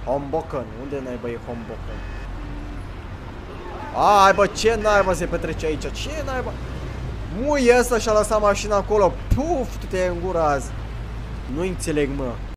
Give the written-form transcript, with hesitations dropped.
Hoboken. Unde naiba e Hoboken? Ai, bă, ce naiba se petrece aici? Ce naiba? Mui ăsta și-a lăsat mașina acolo. Puf, tu te-ai în gură azi. Nu înțeleg, mă.